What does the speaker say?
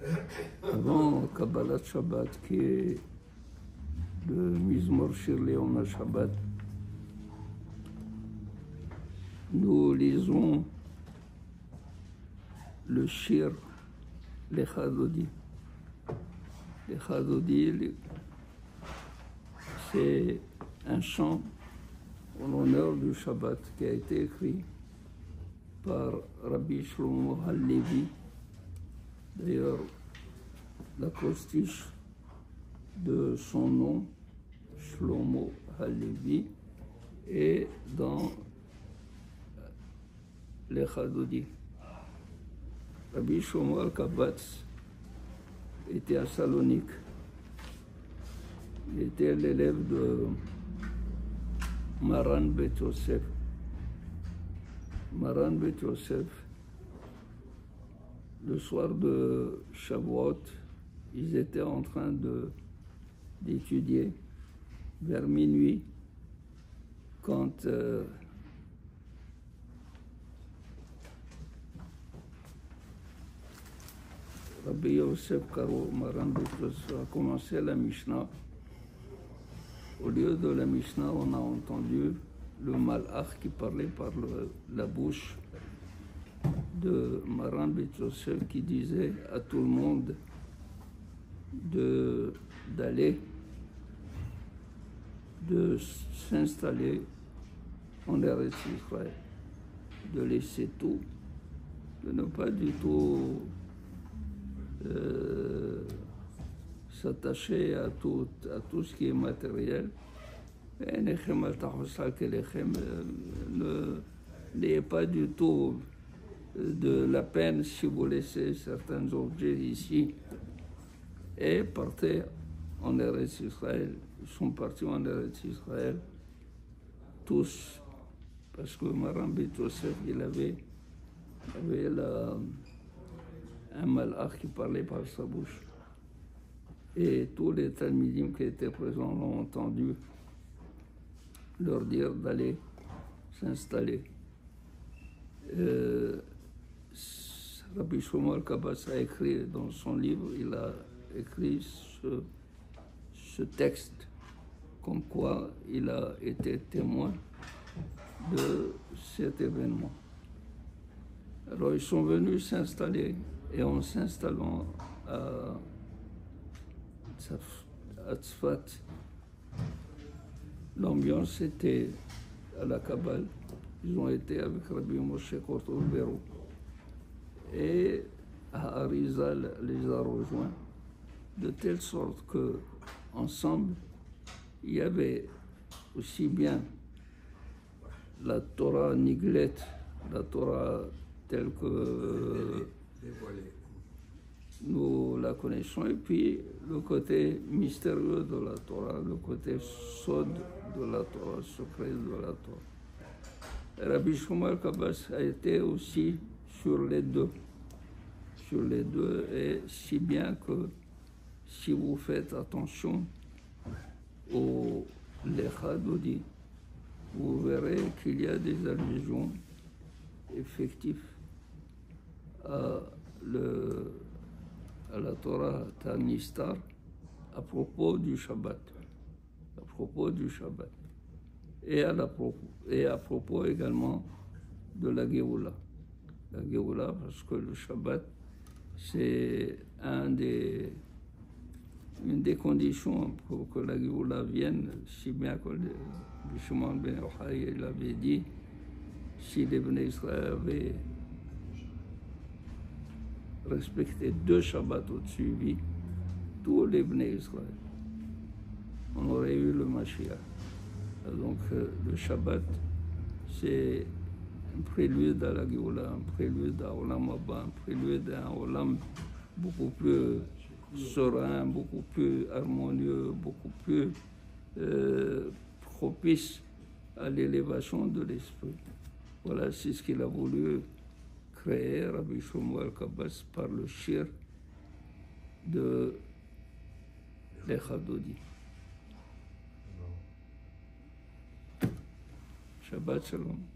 avant Kabbalat Shabbat, qui est le Mizmor Shir Leom HaShabbat, nous lisons le Shir Lecha Dodi. Lecha Dodi, c'est un chant en l'honneur du Shabbat qui a été écrit par Rabbi Shlomo Halevi. D'ailleurs, l'acrostiche de son nom, Shlomo Halevi, est dans Lecha Dodi. Rabbi Shlomo Al-Kabatz était à Salonique. Il était l'élève de Maran Bet Yosef. Maran Bet Yosef, le soir de Shavuot, ils étaient en train d'étudier vers minuit quand Rabbi Yosef Karo, Maran Bet Yosef, a commencé la Mishnah. Au lieu de la Mishnah, on a entendu le malach qui parlait par la bouche de Maran Bet Yosef qui disait à tout le monde d'aller, de s'installer en Eretz Israël, de laisser tout, de ne pas du tout s'attacher à tout ce qui est matériel. N'ayez pas du tout de la peine si vous laissez certains objets ici et partez en Eretz Israël. Ils sont partis en Eretz Israël tous parce que Maran Bet Yosef, il avait un malach qui parlait par sa bouche. Et tous les talmidim qui étaient présents l'ont entendu leur dire d'aller s'installer. Rabbi Shlomo Al-Kabatz a écrit dans son livre, il a écrit ce texte comme quoi il a été témoin de cet événement. Alors ils sont venus s'installer et en s'installant à Tzfat, l'ambiance était à la Kabbale. Ils ont été avec Rabbi Moshe Kortobero. Et Harizal les a rejoints, de telle sorte que ensemble, il y avait aussi bien la Torah Niglet, la Torah telle que nous la connaissons, et puis le côté mystérieux de la Torah, le côté sod de la Torah, secret de la Torah. Rabbi Shlomo Al-Kabatz a été aussi sur les deux, et si bien que si vous faites attention au Lecha Dodi, vous verrez qu'il y a des allusions effectives à la Torah Tanistar à propos du Shabbat, et à propos également de la Géoula. La Géoula, parce que le Shabbat, c'est une des conditions pour que la Géoula vienne, si bien que le Shimon ben Yochai l'avait dit, si les Bnei Israël avaient respecté 2 Shabbats au-dessus, tous les Bnei Israël, on aurait eu le Mashiach. Donc le Shabbat, c'est un prélude à la Géoula, un prélude à Olam Haba, un prélude à un Olam beaucoup plus serein, beaucoup plus harmonieux, beaucoup plus propice à l'élévation de l'esprit. Voilà, c'est ce qu'il a voulu créer, Rabbi Shlomo Al-Kabatz, par le shir de Lecha Dodi. Shabbat Shalom.